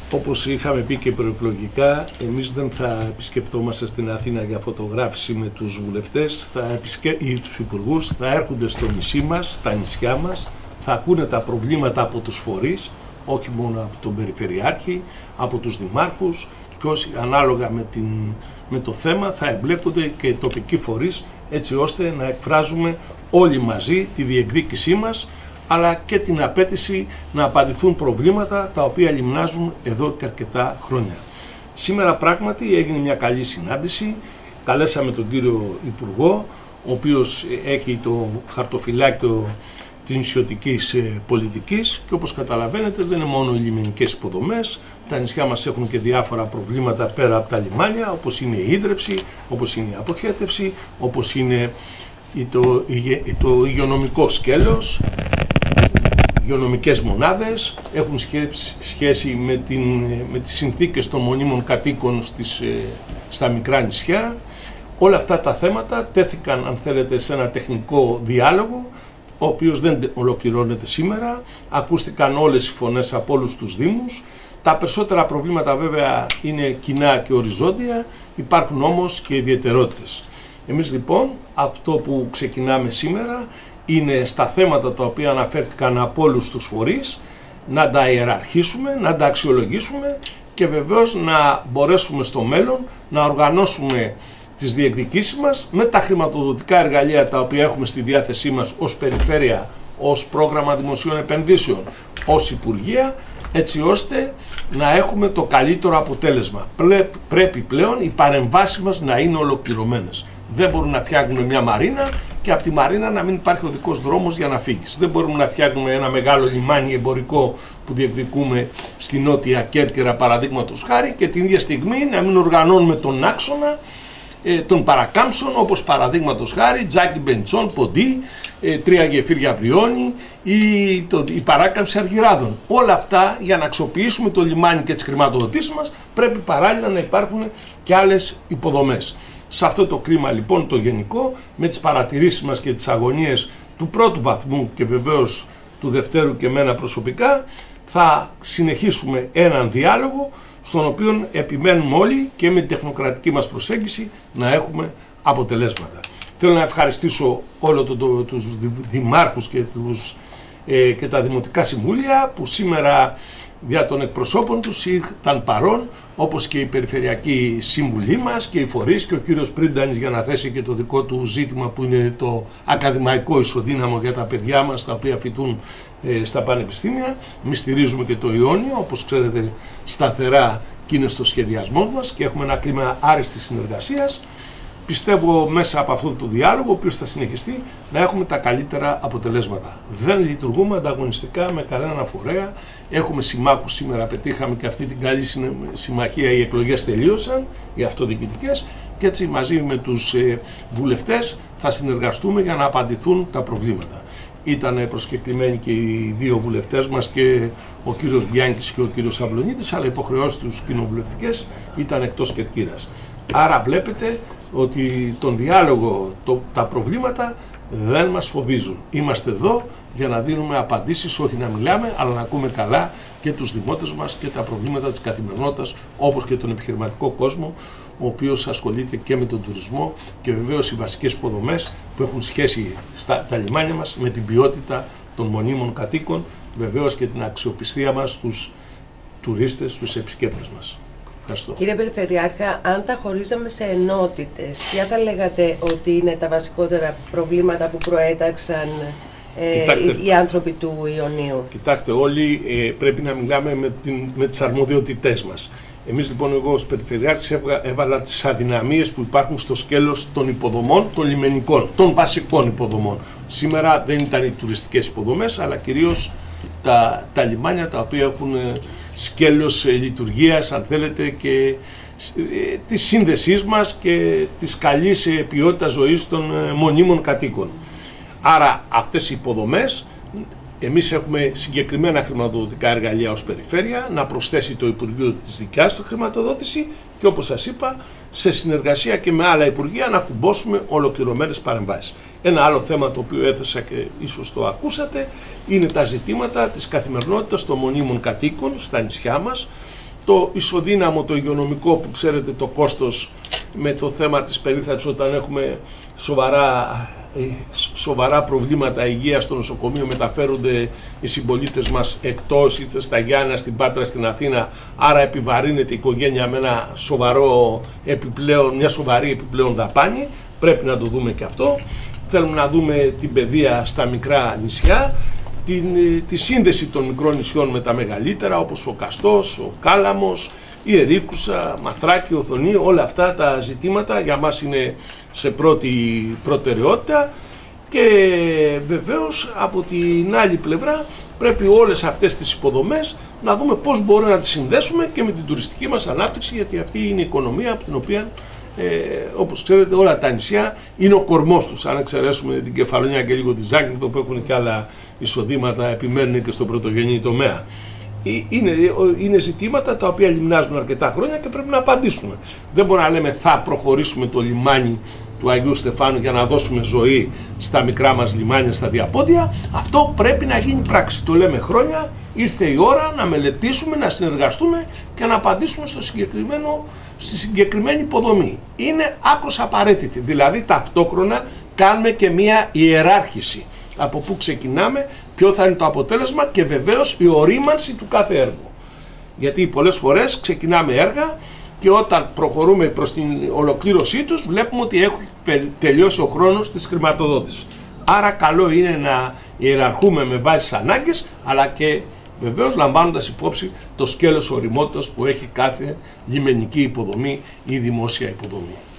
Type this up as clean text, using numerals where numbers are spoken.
Όπως είχαμε πει και προεκλογικά, εμείς δεν θα επισκεπτόμαστε στην Αθήνα για φωτογράφηση με τους βουλευτές ή τους υπουργούς, θα έρχονται στο νησί μας, στα νησιά μας, θα ακούνε τα προβλήματα από τους φορείς, όχι μόνο από τον Περιφερειάρχη, από τους δημάρχους, και όσοι ανάλογα με το θέμα θα εμπλέκονται και οι τοπικοί φορείς, έτσι ώστε να εκφράζουμε όλοι μαζί τη διεκδίκησή μας, αλλά και την απέτηση να απαντηθούν προβλήματα τα οποία λιμνάζουν εδώ και αρκετά χρόνια. Σήμερα πράγματι έγινε μια καλή συνάντηση, καλέσαμε τον κύριο Υπουργό, ο οποίος έχει το χαρτοφυλάκιο της νησιωτικής πολιτικής και όπως καταλαβαίνετε δεν είναι μόνο οι λιμενικές υποδομές, τα νησιά μας έχουν και διάφορα προβλήματα πέρα από τα λιμάνια, όπως είναι η ίδρυυση, όπως είναι η αποχέτευση, όπως είναι το υγειονομικό σκέλος, υγειονομικές μονάδες, έχουν σχέση με τις συνθήκες των μονίμων κατοίκων στα μικρά νησιά. Όλα αυτά τα θέματα τέθηκαν, αν θέλετε, σε ένα τεχνικό διάλογο, ο οποίος δεν ολοκληρώνεται σήμερα. Ακούστηκαν όλες οι φωνές από όλους τους δήμους. Τα περισσότερα προβλήματα βέβαια είναι κοινά και οριζόντια, υπάρχουν όμως και ιδιαιτερότητες. Εμείς λοιπόν αυτό που ξεκινάμε σήμερα είναι στα θέματα τα οποία αναφέρθηκαν από όλους τους φορείς, να τα ιεραρχήσουμε, να τα αξιολογήσουμε και βεβαίως να μπορέσουμε στο μέλλον να οργανώσουμε τις διεκδικήσεις μας με τα χρηματοδοτικά εργαλεία τα οποία έχουμε στη διάθεσή μας ως περιφέρεια, ως πρόγραμμα δημοσίων επενδύσεων, ως Υπουργεία, έτσι ώστε να έχουμε το καλύτερο αποτέλεσμα. Πρέπει πλέον οι παρεμβάσεις μας να είναι ολοκληρωμένες. Δεν μπορούμε να φτιάχνουμε μια μαρίνα και από τη μαρίνα να μην υπάρχει οδικός δρόμος για να φύγεις. Δεν μπορούμε να φτιάχνουμε ένα μεγάλο λιμάνι εμπορικό που διεκδικούμε στη Νότια Κέρκυρα παραδείγματος χάρη και την ίδια στιγμή να μην οργανώνουμε τον άξονα των παρακάμψεων, όπως παραδείγματος χάρη Τζάκι Μπεντσόν, Ποντί, 3 γεφύρια Βριώνη ή η παράκαμψη Αργυράδων. Όλα αυτά για να αξιοποιήσουμε το λιμάνι και τις χρηματοδοτήσεις μας πρέπει παράλληλα να υπάρχουν και άλλες υποδομές. Σε αυτό το κλίμα λοιπόν το γενικό, με τις παρατηρήσεις μας και τις αγωνίες του πρώτου βαθμού και βεβαίως του δευτέρου και εμένα προσωπικά, θα συνεχίσουμε έναν διάλογο στον οποίο επιμένουμε όλοι και με την τεχνοκρατική μας προσέγγιση να έχουμε αποτελέσματα. Θέλω να ευχαριστήσω όλους τους δημάρχους και τα δημοτικά συμβούλια που σήμερα δια των εκπροσώπων τους ήταν παρόν, όπως και η περιφερειακή σύμβουλή μας και οι φορείς και ο κύριος Πρίντανης για να θέσει και το δικό του ζήτημα που είναι το ακαδημαϊκό ισοδύναμο για τα παιδιά μας τα οποία φοιτούν στα πανεπιστήμια. Εμείς στηρίζουμε και το Ιόνιο, όπως ξέρετε σταθερά και είναι στο σχεδιασμό μας και έχουμε ένα κλίμα άριστης συνεργασίας. Πιστεύω μέσα από αυτόν τον διάλογο, ο οποίος θα συνεχιστεί, να έχουμε τα καλύτερα αποτελέσματα. Δεν λειτουργούμε ανταγωνιστικά με κανέναν φορέα. Έχουμε συμμάχους σήμερα, πετύχαμε και αυτή την καλή συμμαχία, οι εκλογές τελείωσαν, οι αυτοδιοικητικές, και έτσι μαζί με τους βουλευτές θα συνεργαστούμε για να απαντηθούν τα προβλήματα. Ήταν προσκεκλημένοι και οι δύο βουλευτές μας, και ο κύριος Μπιάνκης και ο κύριος Αυλονίτης, αλλά οι υποχρεώσεις τους κοινοβουλευτικές ήταν εκτός Κερκύρας. Άρα βλέπετε ότι τον διάλογο, τα προβλήματα δεν μας φοβίζουν. Είμαστε εδώ για να δίνουμε απαντήσεις, όχι να μιλάμε, αλλά να ακούμε καλά και τους δημότες μας και τα προβλήματα της καθημερινότητας, όπως και τον επιχειρηματικό κόσμο, ο οποίος ασχολείται και με τον τουρισμό και βεβαίως οι βασικές υποδομές που έχουν σχέση στα λιμάνια μας με την ποιότητα των μονίμων κατοίκων, βεβαίως και την αξιοπιστία μας στους τουρίστες, στους επισκέπτες μας. Ευχαριστώ. Κύριε Περιφερειάρχα, αν τα χωρίζαμε σε ενότητες, ποια θα λέγατε ότι είναι τα βασικότερα προβλήματα που προέταξαν οι άνθρωποι του Ιωνίου? Κοιτάξτε, όλοι πρέπει να μιλάμε με τις αρμοδιότητές μας. Εμείς λοιπόν, εγώ ως Περιφερειάρχης έβαλα τις αδυναμίες που υπάρχουν στο σκέλος των υποδομών, των λιμενικών, των βασικών υποδομών. Σήμερα δεν ήταν οι τουριστικές υποδομές, αλλά κυρίως τα λιμάνια τα οποία έχουν σκέλος λειτουργίας, αν θέλετε, και της σύνδεσής μας και της καλής ποιότητας ζωής των μονίμων κατοίκων. Άρα αυτές οι υποδομές, εμείς έχουμε συγκεκριμένα χρηματοδοτικά εργαλεία ως περιφέρεια, να προσθέσει το Υπουργείο της δικιάς του χρηματοδότηση και, όπως σας είπα, σε συνεργασία και με άλλα Υπουργεία να κουμπώσουμε ολοκληρωμένες παρεμβάσεις. Ένα άλλο θέμα το οποίο έθεσα και ίσως το ακούσατε είναι τα ζητήματα της καθημερινότητας των μονίμων κατοίκων στα νησιά μας, το ισοδύναμο, το υγειονομικό, που ξέρετε το κόστος με το θέμα της περίθαλψης όταν έχουμε σοβαρά προβλήματα υγείας στο νοσοκομείο, μεταφέρονται οι συμπολίτες μας εκτός, είτε στα Γιάννα, στην Πάτρα, στην Αθήνα, άρα επιβαρύνεται η οικογένεια με μια σοβαρή επιπλέον δαπάνη. Πρέπει να το δούμε και αυτό. Θέλουμε να δούμε την παιδεία στα μικρά νησιά, τη σύνδεση των μικρών νησιών με τα μεγαλύτερα, όπως ο Καστός, ο Κάλαμος, η Ερίκουσα, Μαθράκη, Οθονή. Όλα αυτά τα ζητήματα για μας είναι σε πρώτη προτεραιότητα, και βεβαίως από την άλλη πλευρά πρέπει όλες αυτές τις υποδομές να δούμε πώς μπορούμε να τις συνδέσουμε και με την τουριστική μας ανάπτυξη, γιατί αυτή είναι η οικονομία από την οποία, όπως ξέρετε, όλα τα νησιά είναι ο κορμός τους. Αν εξαιρέσουμε την Κεφαλονιά και λίγο τη Ζάκυνθο, που έχουν και άλλα εισοδήματα, επιμένουν και στον πρωτογενή τομέα. Είναι ζητήματα τα οποία λιμνάζουν αρκετά χρόνια και πρέπει να απαντήσουμε. Δεν μπορούμε να λέμε θα προχωρήσουμε το λιμάνι του Αγίου Στεφάνου για να δώσουμε ζωή στα μικρά μας λιμάνια, στα διαπόντια. Αυτό πρέπει να γίνει πράξη. Το λέμε χρόνια. Ήρθε η ώρα να μελετήσουμε, να συνεργαστούμε και να απαντήσουμε στη συγκεκριμένη υποδομή. Είναι άκρως απαραίτητη. Δηλαδή ταυτόχρονα κάνουμε και μία ιεράρχηση. Από πού ξεκινάμε, ποιο θα είναι το αποτέλεσμα και βεβαίως η ορίμανση του κάθε έργου. Γιατί πολλές φορές ξεκινάμε έργα και όταν προχωρούμε προς την ολοκλήρωσή τους βλέπουμε ότι έχει τελειώσει ο χρόνος της χρηματοδότησης. Άρα καλό είναι να ιεραρχούμε με βάση τις ανάγκες, αλλά και βεβαίως λαμβάνοντας υπόψη το σκέλος οριμότητας που έχει κάθε λιμενική υποδομή ή δημόσια υποδομή.